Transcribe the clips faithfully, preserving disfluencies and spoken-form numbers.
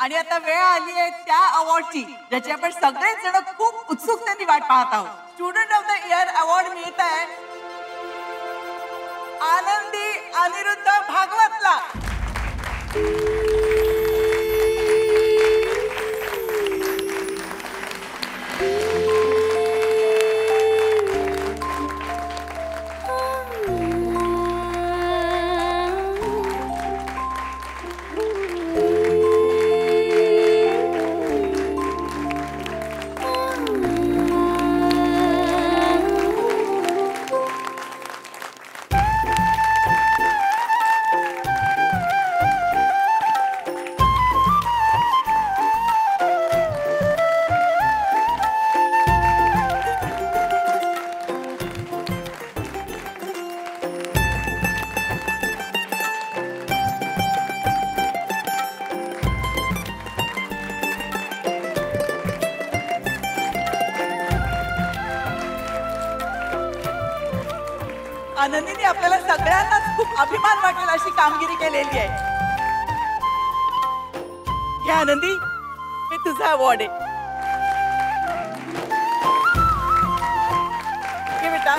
आणि आता वेळ आली आहे त्या अवॉर्डची ज्याची आपण सगळेच जण खूप उत्सुकतेने वाट पाहत आहोत. Student of the year award मिळत आहे आनंदी अनिरुद्ध भागवतला. आनंदीने आपल्याला सगळ्यांनाच खूप अभिमान वाटेल अशी कामगिरी केलेली आहे. घे आनंदी, हे तुझा अवॉर्ड आहे. घे बेटा.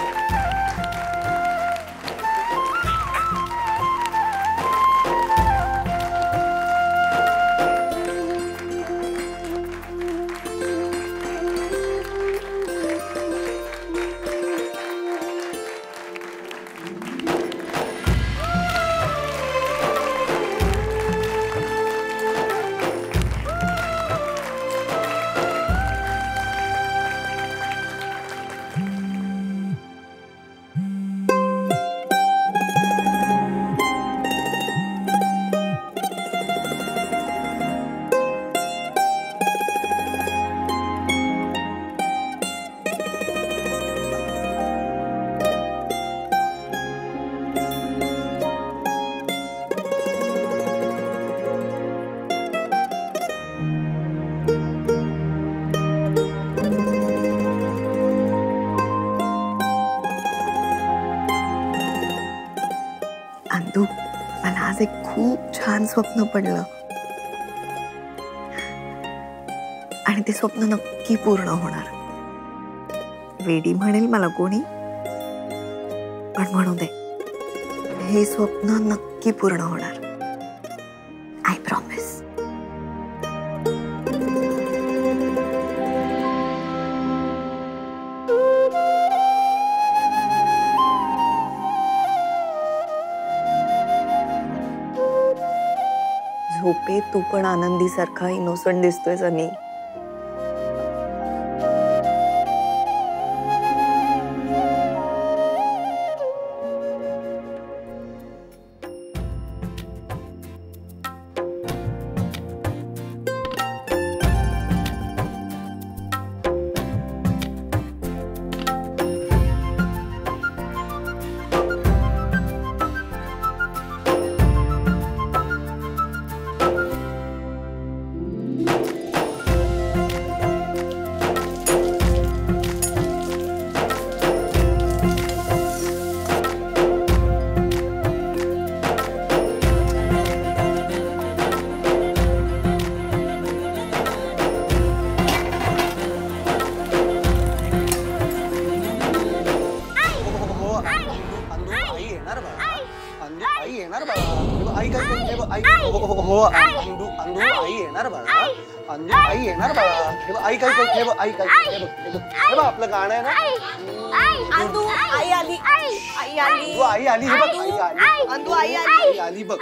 मला आज एक खूप छान स्वप्न पडलं आणि ते स्वप्न नक्की पूर्ण होणार. वेडी म्हणेल मला कोणी, पण म्हणू दे, हे स्वप्न नक्की पूर्ण होणार. I promise. झोपे तू पण आनंदी सारखा इनोसंट दिसतोय सनी. आपलं गाणं आहे ना. अंदू आई आली, आई आली, आई आली, हे बघ आई आली. अंदू आई आली, आली बघ.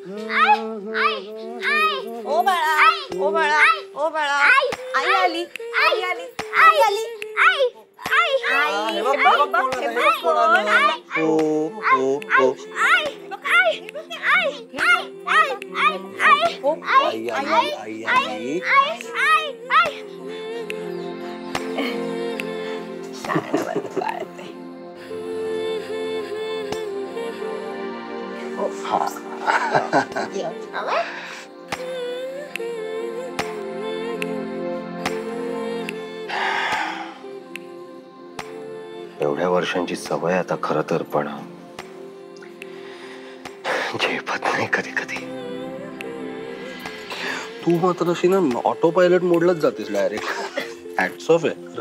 ओ बाळा, ओ बाळा, ओ बाळा, आई आली, आई आली, आई आली, आई आई. हे बघ बघ कोण आलं, हे बघ कोण आलं. हो हो हो. आई आई आई आई आई. एवढ्या वर्षांची सवय आता खरं तर, पण झेपत नाही कधी कधी. तू तू मात्र अशी ना ऑटो पायलट मोडलाच जातेस डायरेक्ट. हॅट्स ऑफ आहे.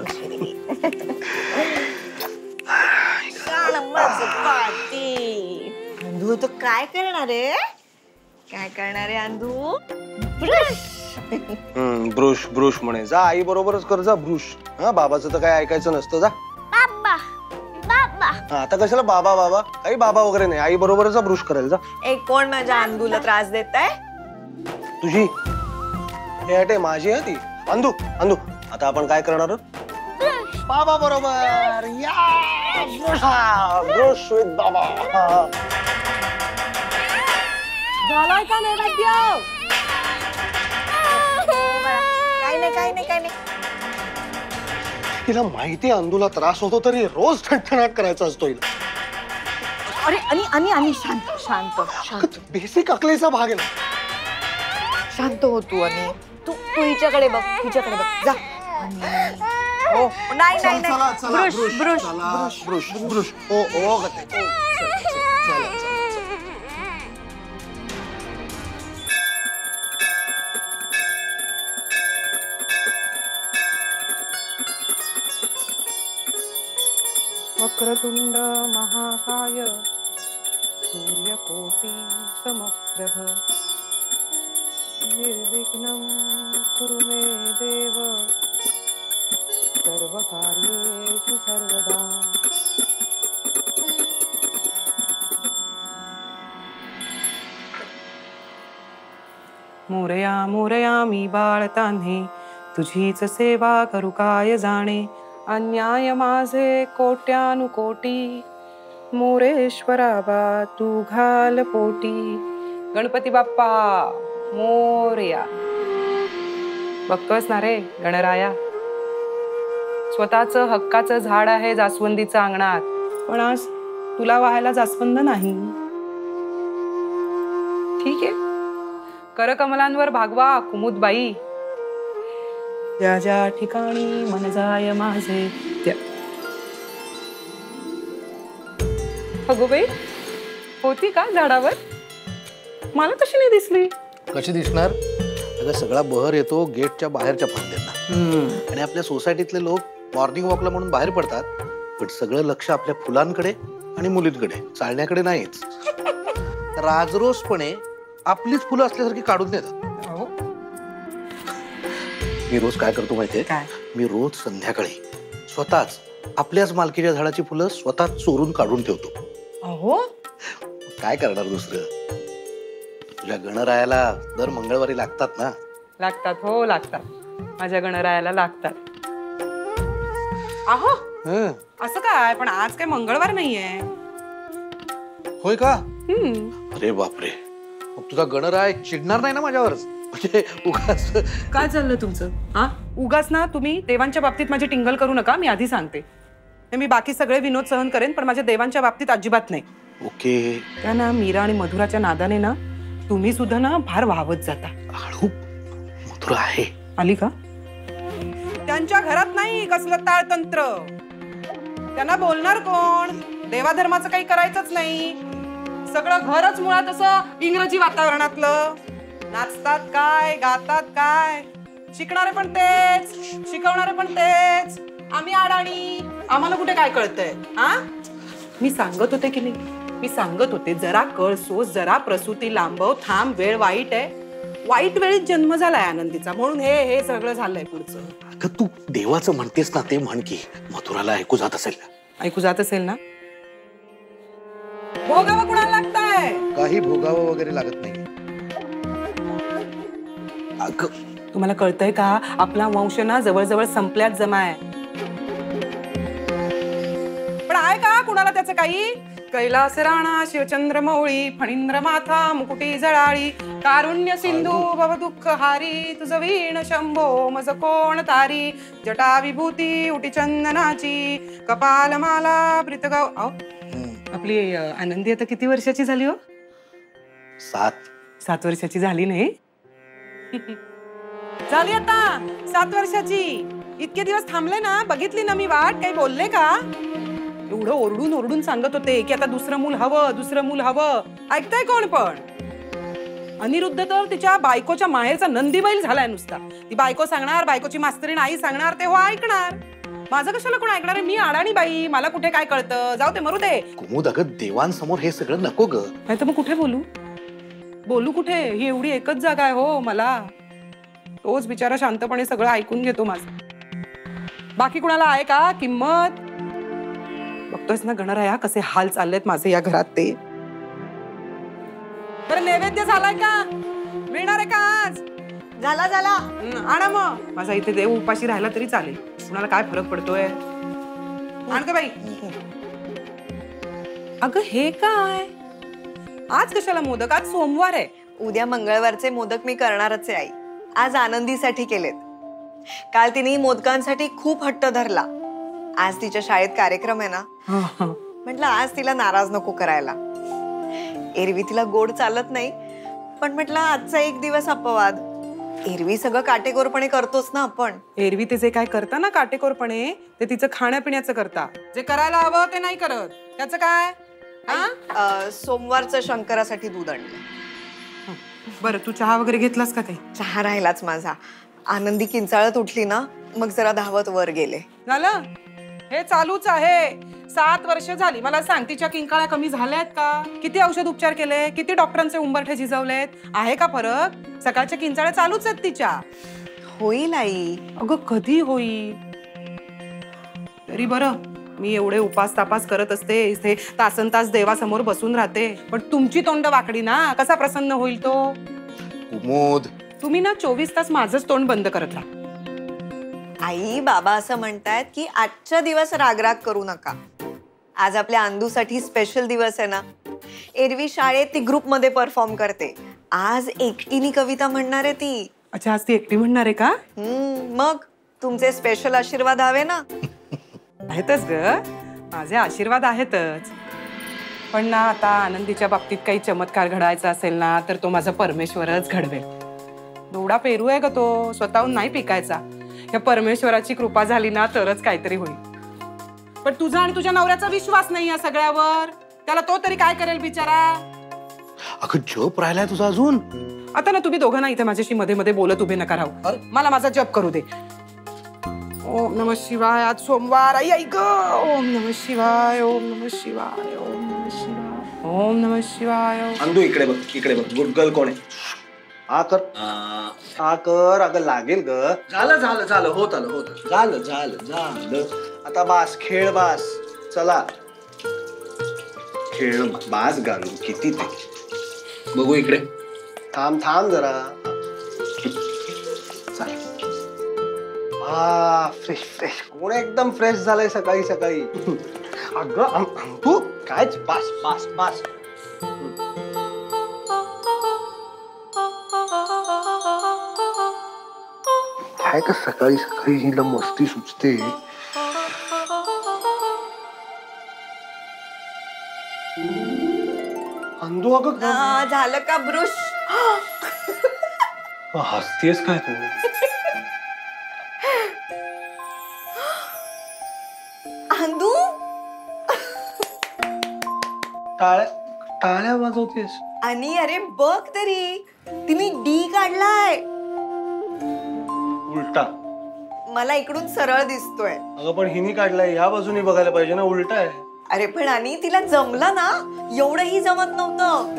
अंधू तो काय करणार आहे? काय करणार आहे अंधू? ब्रश. हम्म ब्रुश ब्रुश म्हणे. जा आई बरोबरच कर जा ब्रुश. हा बाबाचं तर काय ऐकायचं नसतं. जा बाबा बाबा. हा आता कशाला बाबा बाबा? काही बाबा वगैरे नाही. आई बरोबरच ब्रुश करायला जा. एक कोण माझ्या अंधूला त्रास देत आहे? तुझी हे हटे माझी आहे ती. अंधू अंधू आता आपण काय करणार? बाबा बरोबर. या ब्रुश विथ बाबा. झालाय का नाही माहिती? काय नाही काय नाही काय नाही. तिला माहिती अंधूला त्रास होतो तरी रोज ठणठणाट करायचा असतो हिला. अरे आणि आणि आणि शांत शांत शांत. बेसिक अकलेचा भाग आहे ना. शांत हो तू. आणि तू तू हिच्याकडे बघ. हिच्याकडे बघ जा. हो नाही नाही नाही. Brush brush brush brush brush. ओ ओ गते. चला चला. वक्रतुंड महाकाय सूर्यकोटि समप्रभ निर्विघ्नं कुरु मे देव सर्वकार्येषु सर्वदा. मोरया मोरया मी बाळ तान्हे तुझीच सेवा करू काय जाणे. अन्याय माझे कोट्यानुकोटी मोरेश्वरा बा तू घाल पोटी. गणपती बाप्पा मोरया. बक्कस ना रे गणराया. स्वतःचं हक्काचं झाड आहे जास्वंदीचं अंगणात, पण आज तुला वाहायला जास्वंद नाही. ठीक आहे, करकमलांवर भागवा कुमुदबाई. ज्या ज्या ठिकाणी मन जाय माझे त्या. अगोबाई होती का झाडावर? मला कशी नाही दिसली? कशी दिसणार? अगं सगळा बहर येतो गेटच्या बाहेरच्या फांद्यांना. आणि आपल्या सोसायटीतले लोक मॉर्निंग वॉकला म्हणून बाहेर पडतात, पण सगळं लक्ष आपल्या फुलांकडे आणि मुलींकडे, चालण्याकडे नाहीच. राजरोसपणे आपलीच फुलं असल्यासारखी काढून देतात. मी रोज काय करतो माहितीये? मी रोज संध्याकाळी स्वतःच आपल्याच मालकीच्या झाडाची फुलं स्वतः चोरून काढून ठेवतो. अहो काय करणार दुसरं? तुझ्या गणरायाला दर मंगळवारी लागतात ना? लागतात, हो लागतात. माझ्या गणरायाला लागतात. अहो असं काय? पण आज काय मंगळवार नाहीये. होय का? हम्म. अरे बापरे, मग तुझा गणराय चिडणार नाही ना माझ्यावर? म्हणजे उगाच काय चाललं तुमचं? हा उगाच ना तुम्ही देवांच्या बाबतीत माझी टिंगल करू नका. मी आधी सांगते, मी बाकी सगळे विनोद सहन करेन, पण माझ्या देवांच्या बाबतीत अजिबात नाही. ओके. त्या ना मीरा आणि मधुराच्या नादाने ना तुम्ही सुद्धा ना फार वाहवत जाता. हळू, मधुरा आहे. आली का? त्यांच्या घरात नाही कसलं ताळतंत्र. त्यांना बोलणार कोण? देवाधर्माचं काही करायचंच नाही. सगळं घरच मुळात असं इंग्रजी वातावरणातलं. नाचतात काय, गातात काय, शिकणारे पण तेच, शिकवणारे पण तेच. आम्ही अडाणी, आम्हाला कुठे काय कळतंय? हा मी सांगत होते की नाही? मी सांगत होते जरा कळ सोस, जरा प्रसूती लांबव, थांब, वेळ वाईट आहे. वाईट वेळीत जन्म झालाय आनंदीचा, म्हणून हे हे सगळं झालंय पुढचं. अगं तू देवाचं म्हणतेस ना, ते म्हण की. मथुराला ऐकू जात असेल ना? ऐकू जात असेल ना? भोगावं कुणाला लागतंय? काही भोगावं वगैरे लागत नाही. तुम्हाला कळतंय का? आपला वंश ना जवळजवळ संपल्यात जमाय. पण आहे का कुणाला त्याचं काही? कैलास राणा, शिवचंद्र मौळी, फणींद्र माथा, मुकुटी जळाळी, कारुण्य सिंधू भव दुःख हारी, तुझ वीण शंभो मज कोण तारी, जटा विभूती उटी चंदनाची, कपाल माला प्रीतगाव. आपली आनंदी आता किती वर्षाची झाली हो? सात. सात वर्षाची झाली नाही? झाली आता सात वर्षाची. इतके दिवस थांबले ना, बघितली ना मी वाट, काही बोलले का? एवढं ओरडून ओरडून सांगत होते की आता दुसरं मूल हवं, दुसरं मूल हवं. ऐकताय कोण? पण अनिरुद्ध तर तिच्या बायकोच्या माहेरचा नंदी बैल झालाय नुसता. ती बायको सांगणार, बायकोची मास्तरीण आई सांगणार तेव्हा ऐकणार. माझं कशाला कोण ऐकणार आहे? मी अडाणी बाई, मला कुठे काय कळतं. जाऊ ते, मरू दे. कुमुद, अगं देवांसमोर हे सगळं नको ग. नाही तर मग कुठे बोलू बोलू कुठे? ही एवढी एकच जागा आहे हो मला. तोच बिचारा शांतपणे सगळं ऐकून घेतो माझं. बाकी कुणाला आहे का किंमत? बघतोयस ना गणराया कसे हाल चाललेत माझे या घरात ते. बरं नैवेद्य झालाय का? मिळणार आहे का आज? झाला झाला. आणा मग. माझा इथे देव उपाशी राहिला तरी चालेल, कुणाला काय फरक पडतोय. आण का बाई. अगं हे काय आज कशाला मोदक? आज सोमवार आहे. उद्या मंगळवारचे मोदक मी करणारच आहे आई. आज आनंदीसाठी केलेत. काल तिने मोदकांसाठी खूप हट्ट धरला. आज तिच्या शाळेत कार्यक्रम आहे ना, म्हटलं आज तिला नाराज नको करायला. एरवी तिला गोड चालत नाही, पण म्हटलं आजचा एक दिवस अपवाद. एरवी सगळं काटेकोरपणे करतोच ना आपण. एरवी ते जे काय करता ना काटेकोरपणे, ते तिचं खाण्यापिण्याचं करता. जे करायला हवं ते नाही करत. त्याचं काय? अं, सोमवारचं शंकरासाठी दूध आणलं. बरं तू चहा वगैरे घेतलास का? ते चहा राहिलाच माझा. आनंदी किंचाळत उठली ना, मग जरा धावत वर गेले. झालं हे चालूच आहे. सात वर्ष झाली. मला सांग तिच्या किंकाळ्या कमी झाल्यात का? किती औषध उपचार केले? किती डॉक्टरांचे उंबरठे झिजवलेत? आहे का फरक? सकाळच्या किंचाळ्या चालूच आहेत तिच्या. होईल आई. अगं कधी होईल? तरी बरं मी एवढे उपास तापास करत असते, इथे तासन तास देवासमोर बसून राहते, पण तुमची तोंड वाकडी ना, कसा प्रसन्न होईल तो? कुमुद, तुम्ही ना चोवीस तास माझंच तोंड बंद करत राहा. आई बाबा असं म्हणतायत की आजच्या दिवस रागराग करू नका. आज आपल्या अंदूसाठी स्पेशल दिवस आहे ना. एरवी शाळेत ती ग्रुप मध्ये परफॉर्म करते, आज एकटीनी कविता म्हणणार आहे ती. अच्छा आज ती एकटी म्हणणार आहे का? हम्म, मग तुमचे स्पेशल आशीर्वाद हवे ना. आहेतच ग, माझे आशीर्वाद आहेतच. पण ना आता आनंदीच्या बाबतीत काही चमत्कार घडायचा असेल ना, तर तो माझा परमेश्वरच घडवेल. दोडा पेरू आहे का तो, स्वतःहून नाही पिकायचा. या परमेश्वराची कृपा झाली ना तरच काहीतरी होईल. पण तुझा आणि तुझ्या नवऱ्याचा विश्वास नाही या सगळ्यावर. त्याला तो तरी काय करेल बिचारा. अगं जप राहिलाय तुझा अजून. आता ना तुम्ही दोघं ना इथे माझ्याशी मध्ये मध्ये बोलत उभे नका राहू. मला माझा जप करू दे. ओम नमः शिवाय. आज सोमवार. आई आई ग. ओम नमः शिवाय. ओम नमः शिवाय. ओम नमः शिवाय. ओम नमः शिवाय. अंदू इकडे बघ, इकडे बघ. गुड गर्ल कोण आहे? हा कर, हा कर. अगं लागेल ग. झालं झालं झालं होत आलं होत झालं झालं झालं. आता बास, खेळ बास. चला खेळ बास. घालू किती ते बघू इकडे. थांब थांब जरा. हा फ्रेश फ्रेश. कोण एकदम फ्रेश झालंय सकाळी सकाळी. अगं तू काय बास बास बास. काय का सकाळी सकाळी हिला मस्ती सुचते. अंदू अगं आ, झालं का ब्रुश? हसतेस काय तू? अंदू टाळ्या टाळ्या वाजवतेस. आणि अरे बघ तरी, तिने डी काढलाय. उलटा. मला इकडून सरळ दिसतोय. अगं पण हिनी काढलाय, ह्या बाजूने बघायला पाहिजे ना. उलटा आहे. अरे पण आणि तिला जमलं ना, एवढंही जमत नव्हतं.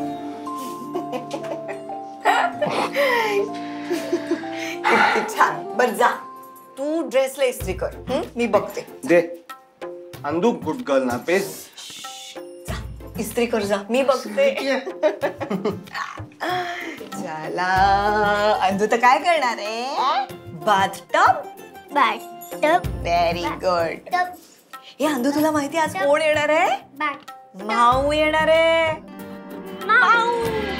किती छान. बर जा तू ड्रेसला इस्त्री कर. हं? मी बघते. दे अंदू. गुड गर्ल ना. पेस जा इस्त्री कर जा, मी बघते. चला अंदू तर काय करणार आहे? बाथटब. बाथटब. Very good. हे अंदू तुला माहिती आज कोण येणार आहे? माऊ येणार आहे. माऊ.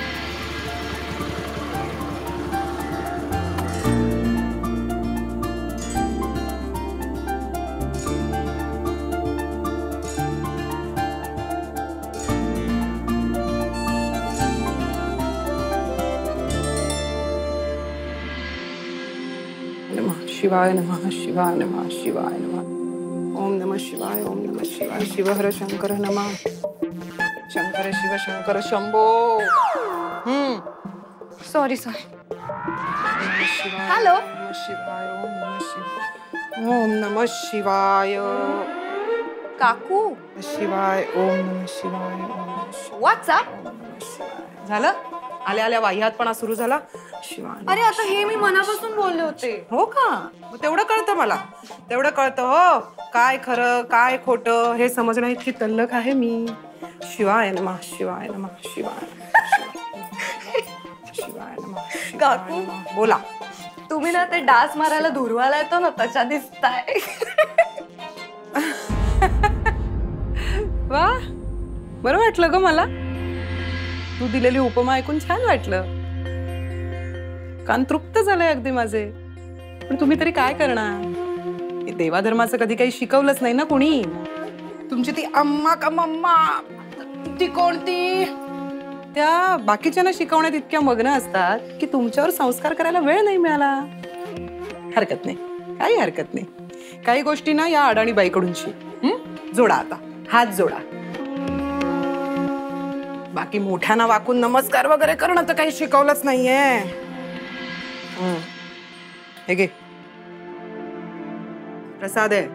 नमः शिवाय. नमः शिवाय. नमः शिवाय. नमः. ओम नमः शिवाय. ओम नमः शिवाय. शिवहर शंकर नमः. शंकर शिव शंकर शंभो. हम्म सॉरी सॉरी. हॅलो. ओम नमः शिवाय. काकू शिवाय. ओम नमः शिवाय. ओम नमः शिवाय. व्हॉट्सअप. झालं. आल्या आल्या वाह्यातपणा सुरू झाला. शिवाय. अरे आता हे मी मनापासून बोलले होते. हो का? मग तेवढं कळतं मला. तेवढं कळतं हो. काय खरं काय खोटं हे समजणं इतकी तल्लख आहे मी. शिवाय नमः शिवाय नमः शिवाय शिवाय नमः. काकू बोला. तुम्ही ना ते डास मारायला धुरवायला येतो ना तशा दिसताय. वा बरं वाटलं ग मला. तू दिलेली उपमा ऐकून छान वाटलं. कान तृप्त झालंय अगदी माझे. पण तुम्ही तरी काय करणार. देवाधर्माचं कधी काही शिकवलंच नाही ना कोणी. तुमची ती अम्मा का मम्मा ती कोणती त्या बाकीच्यांना शिकवण्यात इतक्या मग्न असतात की तुमच्यावर संस्कार करायला वेळ नाही मिळाला. हरकत नाही. काही हरकत नाही. काही गोष्टी ना या अडाणी बाईकडून शिक. जोडा आता हात जोडा. बाकी मोठ्याना वाकून नमस्कार वगैरे करणं तर काही शिकवलंच नाहीये. हे घे प्रसाद आहे.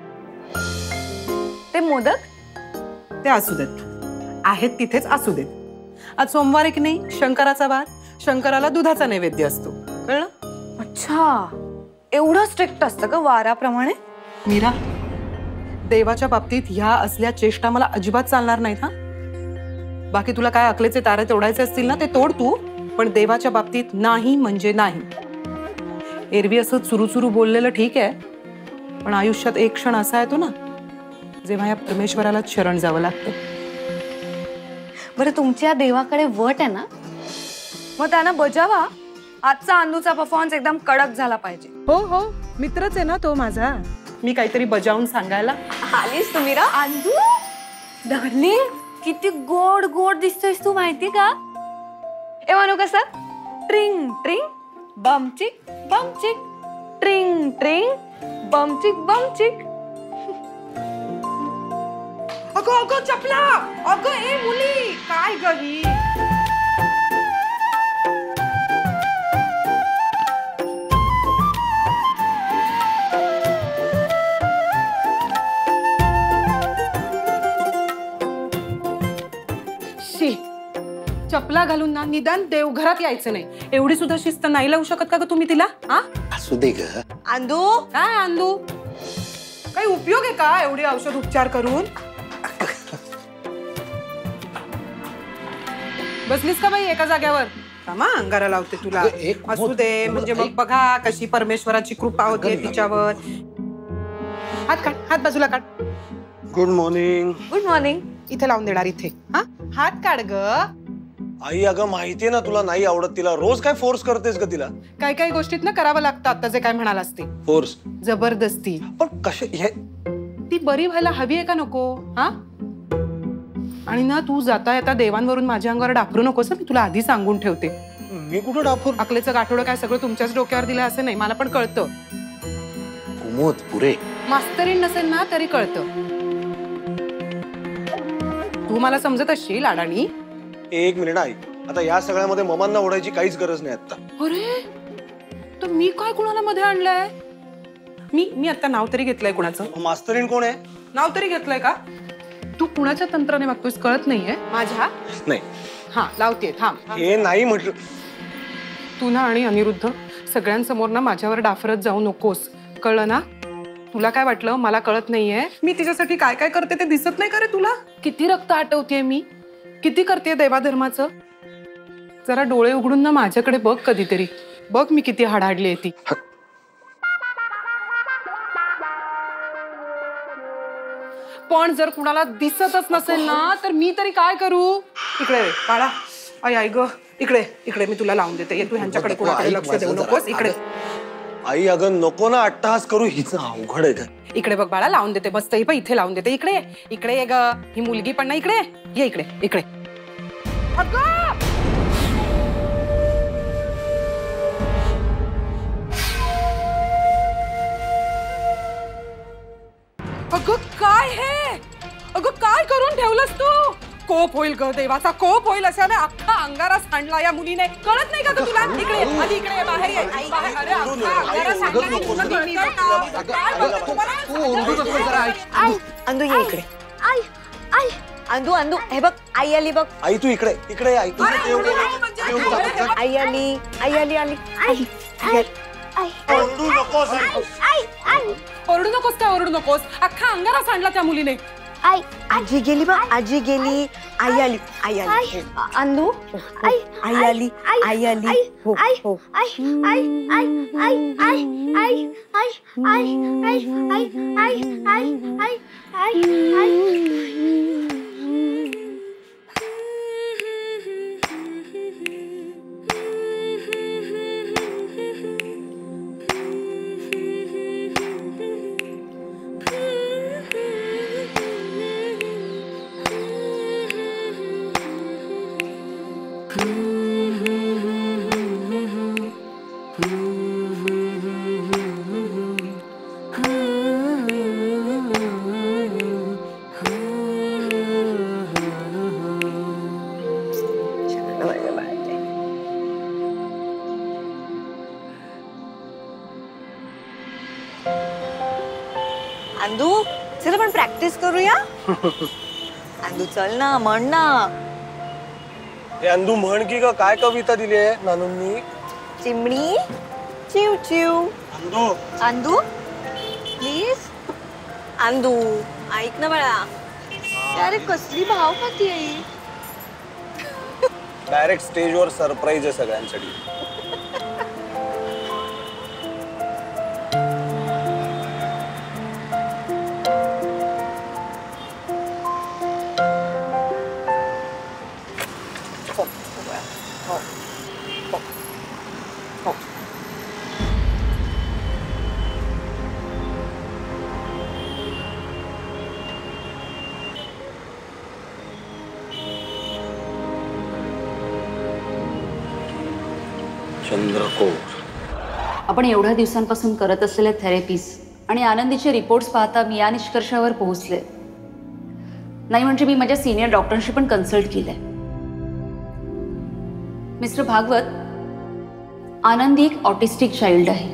ते मोदक ते असू देत. आहेत तिथेच असू देत. आज सोमवार आहे की नाही. शंकराचा वार. शंकराला दुधाचा नैवेद्य असतो. कळलं. अच्छा एवढं स्ट्रिक्ट असतं का वाराप्रमाणे. मीरा देवाच्या बाबतीत ह्या असल्या चेष्टा मला अजिबात चालणार नाहीत. हा बाकी तुला काय अकलेचे तारे तोडायचे असतील ना ते तोड तू. पण देवाच्या बाबतीत नाही म्हणजे नाही. एरवी असं सुरू सुरू बोललेलं ठीक आहे. पण आयुष्यात एक क्षण असा येतो ना जेव्हा या परमेश्वराला शरण जावं लागतं. बरं तुमच्या देवाकडे वट आहे ना मग त्यांना बजावा. आजचा अंदूचा परफॉर्मन्स एकदम कडक झाला पाहिजे. हो हो मित्रच आहे ना तो माझा. मी काहीतरी बजावून सांगायला. आलीस तुम्ही रा. अंदू डार्लिंग किती गोड गोड दिसतोयस तू माहिती का. ए म्हणू कसं. ट्रिंग ट्रिंग बमचिक बमचिक ट्रिंग ट्रिंग बमचिक बमचिक. अगं अगं चपला. अगं ए मुली काय ग ही. शी चपला घालून ना निदान देवघरात यायचं नाही. एवढी सुद्धा शिस्त नाही लावू शकत का ग तुम्ही तिला. हा असू दे ग. अंदू काय अंदू काही उपयोग आहे का एवढे औषध उपचार करून. बसलीस का बाई एका जाग्यावर. थांबा अंगारा लावते तुला. अगं, एक असू दे म्हणजे मग बघा कशी परमेश्वराची कृपा होते तिच्यावर. हात काढ. हात बाजूला काढ. Good morning. Good morning. इथे लावून देणार इथे. हा हात काढ ग. आई अगं माहितीये ना तुला नाही आवडत तिला. रोज काय फोर्स करतेस ग तिला. काही काही गोष्टीत ना करावं लागतं. आता जे काय म्हणाल असते फोर्स जबरदस्ती. पण कशा हे ती बरी व्हायला हवी आहे का नको. हा आणि ना तू जाता येता देवांवरून माझ्या अंगावर डाफरू नकोस. मी तुला आधी सांगून ठेवते. मी कुठं डाफूर. अकलेचं गाठोडं काय सगळं तुमच्याच डोक्यावर दिलं असं नाही. मला पण कळतं. कुमोद पुरे. मास्तरीण नसेल ना तरी कळतं. तू मला समजत असशील अडाणी. एक मिनिट आई. आता या सगळ्यामध्ये ममांना ओढायची काहीच गरज नाही आता. अरे तर मी काय कुणाला मध्ये आणलंय. मी मी आता नाव तरी घेतलंय कुणाचं. मास्तरीण कोण आहे. नाव तरी घेतलंय का. तू कुणाच्या तंत्राने वागतोयस कळत नाहीये. माझ्या नाही. हा लावतेय थांब. हे नाही म्हटलं. तू ना आणि अनिरुद्ध सगळ्यांसमोर ना माझ्यावर डाफरत जाऊ नकोस. कळलं ना. तुला काय वाटलं मला कळत नाहीये. मी तिच्यासाठी काय काय करते ते दिसत नाही का रे तुला. किती रक्त आटवतेय मी. किती करते देवाधर्माचं. जरा डोळे उघडून ना माझ्याकडे बघ कधीतरी. बघ मी किती हाडाडली आहे ती. पण जर कुणाला दिसतच नसेल ना तर मी तरी काय करू. इकडे रे बाळा. आई आई ग इकडे इकडे मी तुला लावून देते. तू ह्यांच्याकडे कुणाकडे लक्ष देऊ नकोस. इकडे. आई अगं नको ना अट्टहास करू. हिचं अवघड आहे. इकडे बघ बाळा लावून देते. मस्त ही पण इथे लावून देते. इकडे इकडे ये ग. ही मुलगी पण ना इकडे ये. इकडे इकडे. अगं अगं काय हे. अगं काय करून ठेवलंस तू. कोप होईल ग, देवाचा कोप होईल. अशाने अख्खा अंगारा सांडला या मुलीने. कळत नाही का ग तुला? इकडे ये, आधी इकडे ये, बाहेर ये. बाहेर- अरे अख्खा अंगारा सांडला. तुला कळतंय का? काय बोलतो? तुम्हाला अंदू ये इकडे. अंदू अंदू हे बघ, आई आली बघ. आई तू इकडे इकडे आई तू अरे, एवढं नाही म्हणजे. आई आली, आई आली आली आई ओरडू नकोस ओरडू नकोस काय ओरडू नकोस. अख्खा अंगारा सांडला त्या मुलीने. आई आजी गेली बघ, आजी गेली. आई आली, आई आली. अंदू आई आई आली, आई आली. हो हो अंदू चल आपण प्रॅक्टिस करूया. अंदू चल ना, म्हण ना. हे अंदू म्हण की ग, काय कविता दिली आहे नानूंनी? चिमणी चिव चिव. अंदू अंदू प्लीज. अंदू ऐक ना बाळा. अरे कसली भाव खाती आई. डायरेक्ट स्टेजवर सरप्राईज आहे सगळ्यांसाठी. चंद्रकोर. आपण एवढ्या दिवसांपासून करत असलेल्या थेरपीज आणि आनंदीचे रिपोर्ट्स पाहता मी या निष्कर्षावर पोहोचले. नाही म्हणजे मी माझ्या सिनियर डॉक्टरांशी पण कन्सल्ट केलंय. मिस्टर भागवत, आनंदी एक ऑटिस्टिक चाइल्ड आहे.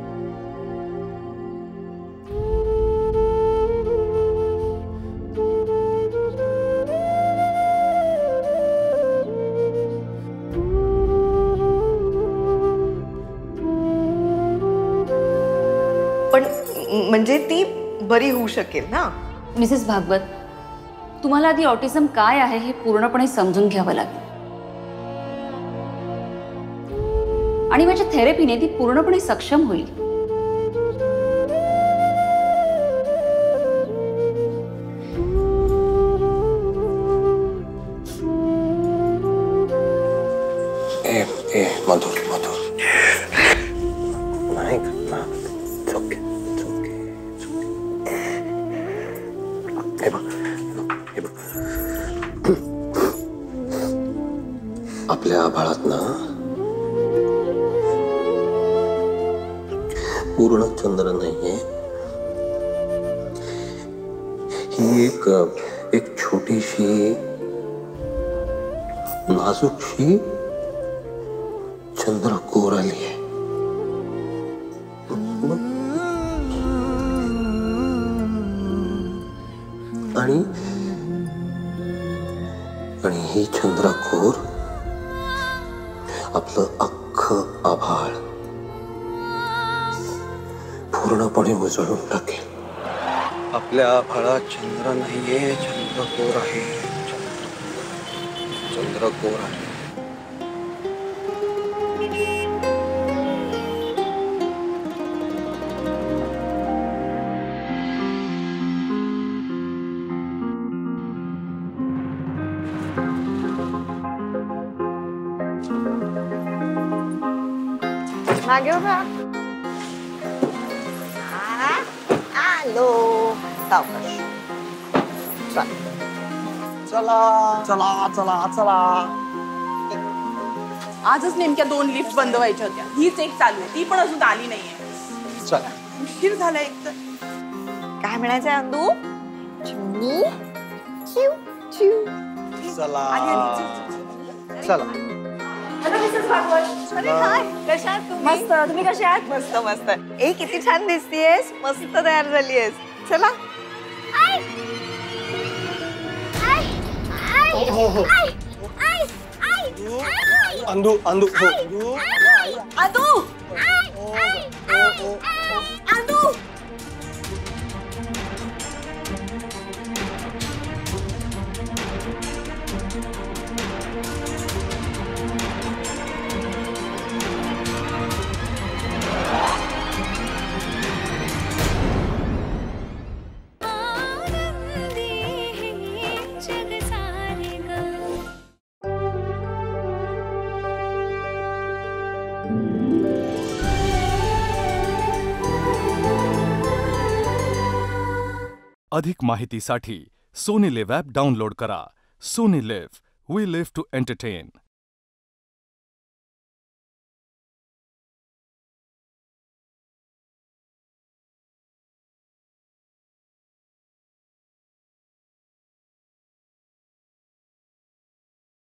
पण म्हणजे ती बरी होऊ शकेल ना? मिसेस भागवत, तुम्हाला आधी ऑटिझम काय आहे हे पूर्णपणे समजून घ्यावं लागेल आणि माझ्या थेरपीने ती पूर्णपणे सक्षम होईल. ए ए मधुर मधुर नाही ना. चोके चोके हे बघ हे बघ. आपल्या आभाळात ना पूर्ण चंद्र नाहीये. ही एक एक छोटीशी नाजूकशी चंद्रकोर आली आहे. आणि आणि ही चंद्रकोर आपलं अख्खं आभाळ पूर्णपणे उजळून टाकेल. आपल्या आभाळात चंद्र नाहीये, चंद्रकोर आहे. चंद्रकोर आहे. मागे उभा. आलो. सावकाश. चला चला चला चला. आजच नेमक्या दोन लिफ्ट बंद व्हायच्या होत्या. हीच एक चालू आहे, ती पण अजून आली नाहीये. चला. उशीर झाला एक तर. काय म्हणायचंय अंदू? चिमणी चिव चिव. चला चला मस्त तुम्ही कसे आहात? मस्त मस्त. ए किती छान दिसतीयस, मस्त तयार झालीयस. चला. हो हो अंधू अंधू हो आदू आदू अधिक माहितीसाठी सोनी लिव्ह ॲप डाउनलोड करा. Sony Liv, we live to entertain.